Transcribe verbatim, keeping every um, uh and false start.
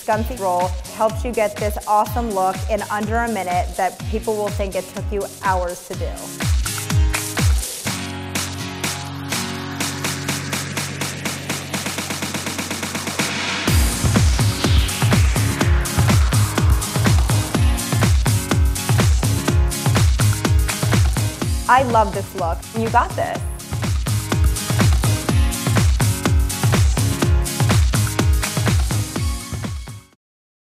Scunci roll helps you get this awesome look in under a minute that people will think it took you hours to do. I love this look. You got this.